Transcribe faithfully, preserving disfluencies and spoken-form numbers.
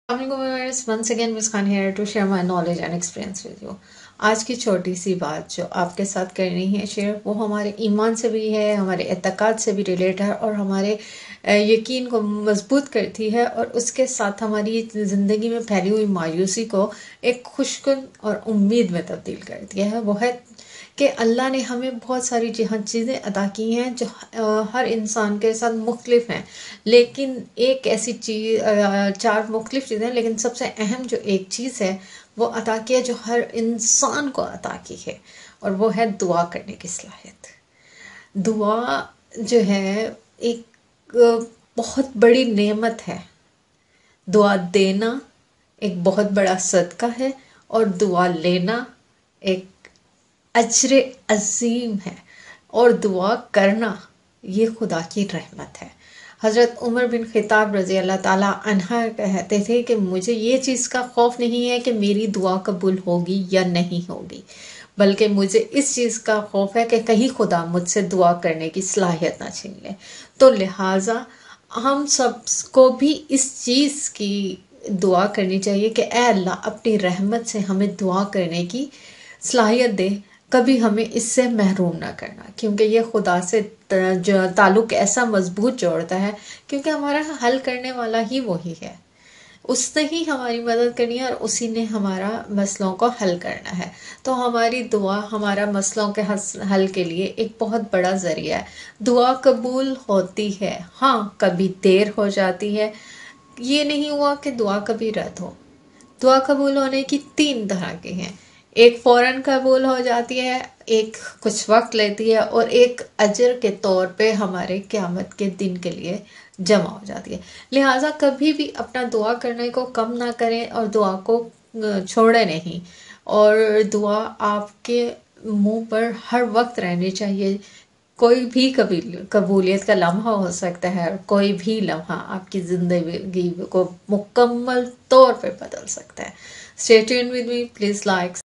Viewers, once again Miss Khan here to share my knowledge and experience with you. آج کی چھوٹی سی بات جو آپ کے ساتھ کرنی ہے شیئر، وہ ہمارے ایمان سے بھی ہے، ہمارے اعتقاد سے بھی ریلیٹ ہے اور ہمارے یقین کو مضبوط کرتی ہے، اور اس کے ساتھ ہماری زندگی میں پھیلی ہوئی مایوسی کو ایک خوشکن اور امید میں تبدیل کرتی ہے۔ وہ ہے کہ اللہ نے ہمیں بہت ساری چیزیں عطا کی ہیں جو ہر انسان کے ساتھ مختلف ہیں، لیکن ایک ایسی چیز، چار مختلف چیزیں، لیکن سب سے اہم جو ایک چیز ہے وہ عطا کی ہے جو ہر انسان کو عطا کی ہے، اور وہ ہے دعا کرنے کی صلاحیت۔ دعا جو ہے ایک بہت بڑی نعمت ہے۔ دعا دینا ایک بہت بڑا صدقہ ہے، اور دعا لینا ایک اجر عظیم ہے، اور دعا کرنا یہ خدا کی رحمت ہے۔ حضرت عمر بن خطاب رضی اللہ تعالیٰ عنہ کہتے تھے کہ مجھے یہ چیز کا خوف نہیں ہے کہ میری دعا قبول ہوگی یا نہیں ہوگی، بلکہ مجھے اس چیز کا خوف ہے کہ کہیں خدا مجھ سے دعا کرنے کی صلاحیت نہ چھین لے۔ تو لہٰذا ہم سب کو بھی اس چیز کی دعا کرنی چاہیے کہ اے اللہ اپنی رحمت سے ہمیں دعا کرنے کی صلاحیت دے، کبھی ہمیں اس سے محروم نہ کرنا، کیونکہ یہ خدا سے جو تعلق ایسا مضبوط جوڑتا ہے، کیونکہ ہمارا حل کرنے والا ہی وہی ہے۔ اس نے ہی ہماری مدد کرنی ہے اور اسی نے ہمارا مسئلوں کو حل کرنا ہے۔ تو ہماری دعا ہمارا مسئلوں کے حل کے لیے ایک بہت بڑا ذریعہ ہے۔ دعا قبول ہوتی ہے، ہاں کبھی دیر ہو جاتی ہے۔ یہ نہیں ہوا کہ دعا کبھی رد ہو۔ دعا قبول ہونے کی تین طرح کی ہیں، ایک فوراً قبول ہو جاتی ہے، ایک کچھ وقت لیتی ہے، اور ایک اجر کے طور پہ ہمارے قیامت کے دن کے لیے جمع ہو جاتی ہے۔ لہٰذا کبھی بھی اپنا دعا کرنے کو کم نہ کریں اور دعا کو چھوڑیں نہیں، اور دعا آپ کے منہ پر ہر وقت رہنی چاہیے۔ کوئی بھی قبولیت کا لمحہ ہو سکتا ہے، اور کوئی بھی لمحہ آپ کی زندگی کو مکمل طور پہ بدل سکتا ہے۔ Stay tuned with me, please like